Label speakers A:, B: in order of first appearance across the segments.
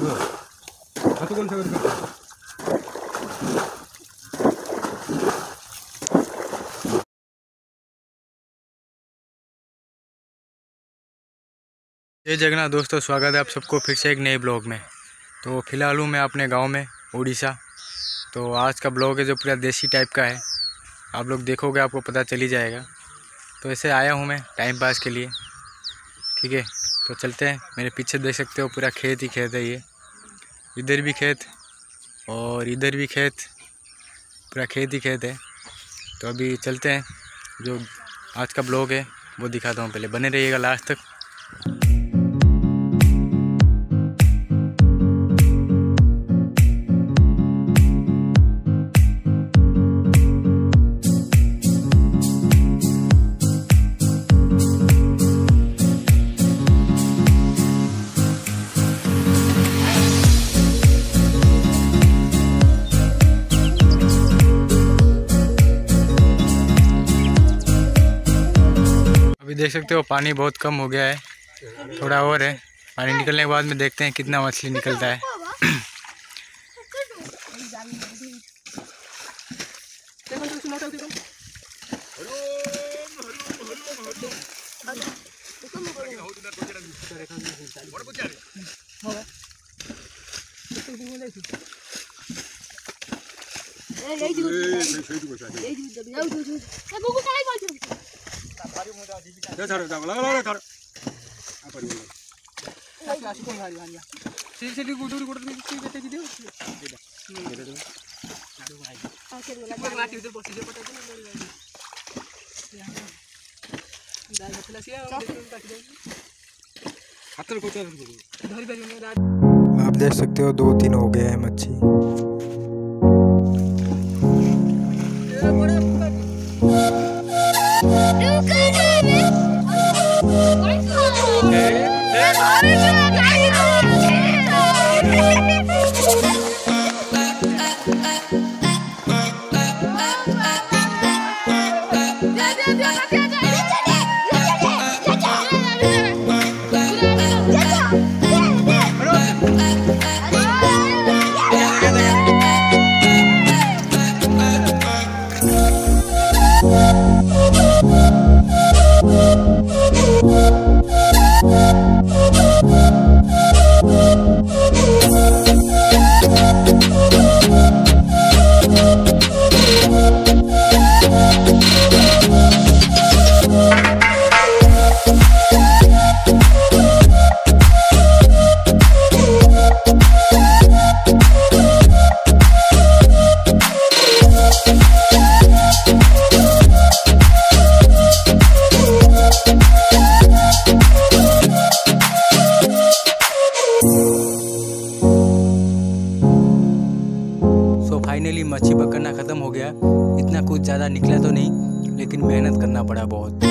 A: जय जगन्नाथ दोस्तों, स्वागत है आप सबको फिर से एक नए ब्लॉग में। तो फ़िलहाल हूँ मैं अपने गांव में, उड़ीसा। तो आज का ब्लॉग है जो पूरा देसी टाइप का है, आप लोग देखोगे आपको पता चल ही जाएगा। तो ऐसे आया हूँ मैं टाइम पास के लिए, ठीक है। तो चलते हैं, मेरे पीछे देख सकते हो पूरा खेत ही खेत है। ये इधर भी खेत और इधर भी खेत, पूरा खेत ही खेत है। तो अभी चलते हैं, जो आज का ब्लॉग है वो दिखाता हूँ। पहले बने रहिएगा लास्ट तक। अभी देख सकते हो पानी बहुत कम हो गया है, थोड़ा और है। पानी निकलने के बाद में देखते हैं कितना मछली निकलता है। आप देख सकते हो 2-3 हो गए हैं मच्छी। फाइनली मच्छी पकड़ना ख़त्म हो गया। इतना कुछ ज़्यादा निकला तो नहीं, लेकिन मेहनत करना पड़ा बहुत।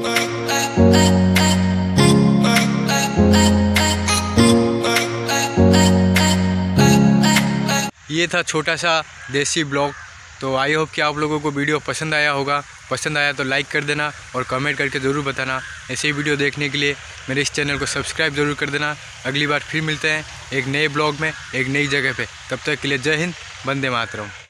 A: ये था छोटा सा देसी ब्लॉग। तो आई होप कि आप लोगों को वीडियो पसंद आया होगा। पसंद आया तो लाइक कर देना और कमेंट करके ज़रूर बताना। ऐसे ही वीडियो देखने के लिए मेरे इस चैनल को सब्सक्राइब ज़रूर कर देना। अगली बार फिर मिलते हैं एक नए ब्लॉग में, एक नई जगह पे। तब तक के लिए जय हिंद, वंदे मातरम।